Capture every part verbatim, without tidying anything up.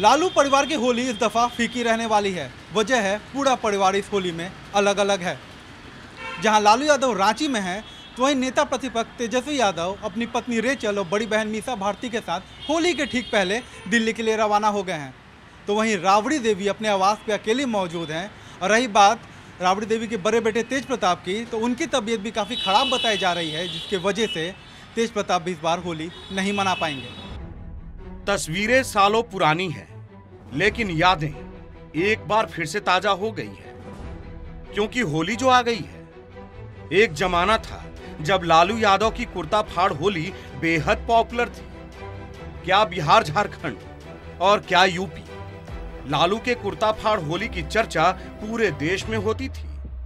लालू परिवार की होली इस दफ़ा फीकी रहने वाली है। वजह है पूरा परिवार इस होली में अलग अलग है। जहां लालू यादव रांची में है, तो वहीं नेता प्रतिपक्ष तेजस्वी यादव अपनी पत्नी रेचल और बड़ी बहन मीसा भारती के साथ होली के ठीक पहले दिल्ली के लिए रवाना हो गए हैं। तो वहीं राबड़ी देवी अपने आवास पर अकेली मौजूद हैं। और रही बात राबड़ी देवी के बड़े बेटे तेज प्रताप की, तो उनकी तबीयत भी काफ़ी ख़राब बताई जा रही है, जिसके वजह से तेज प्रताप भी इस बार होली नहीं मना पाएंगे। तस्वीरें सालों पुरानी हैं, लेकिन यादें एक बार फिर से ताजा हो गई है, क्योंकि होली जो आ गई है। एक जमाना था जब लालू यादव की कुर्ता फाड़ होली बेहद पॉपुलर थी। क्या बिहार, झारखंड और क्या यूपी, लालू के कुर्ता फाड़ होली की चर्चा पूरे देश में होती थी।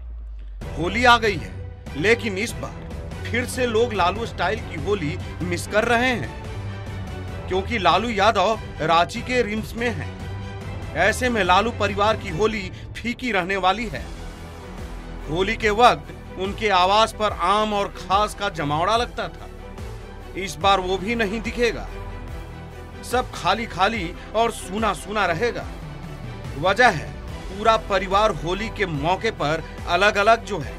होली आ गई है, लेकिन इस बार फिर से लोग लालू स्टाइल की होली मिस कर रहे हैं, क्योंकि लालू यादव रांची के रिम्स में हैं। ऐसे में लालू परिवार की होली फीकी रहने वाली है। होली के वक्त उनके आवास पर आम और खास का जमावड़ा लगता था। इस बार वो भी नहीं दिखेगा। सब खाली खाली और सूना सूना रहेगा। वजह है पूरा परिवार होली के मौके पर अलग अलग जो है।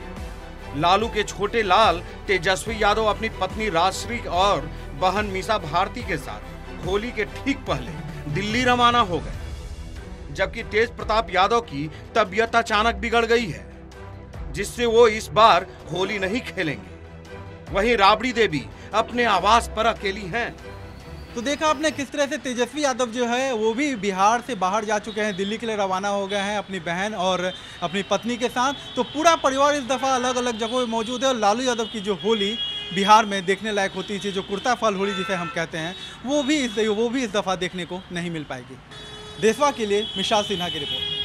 लालू के छोटे लाल तेजस्वी यादव अपनी पत्नी राजश्री और बहन मीसा भारती के साथ होली के ठीक पहले दिल्ली रवाना हो गए, जबकि तेज प्रताप यादव की तबीयत अचानक बिगड़ गई है, जिससे वो इस बार होली नहीं खेलेंगे। वहीं राबड़ी देवी अपने आवास पर अकेली हैं। तो देखा आपने किस तरह से तेजस्वी यादव जो है वो भी बिहार से बाहर जा चुके हैं, दिल्ली के लिए रवाना हो गए हैं अपनी बहन और अपनी पत्नी के साथ। तो पूरा परिवार इस दफ़ा अलग अलग जगहों में मौजूद है। और लालू यादव की जो होली बिहार में देखने लायक होती थी, जो कुर्ता फाल होली जिसे हम कहते हैं, वो भी इस वो भी इस दफ़ा देखने को नहीं मिल पाएगी। देशवा के लिए मिशाल सिन्हा की रिपोर्ट।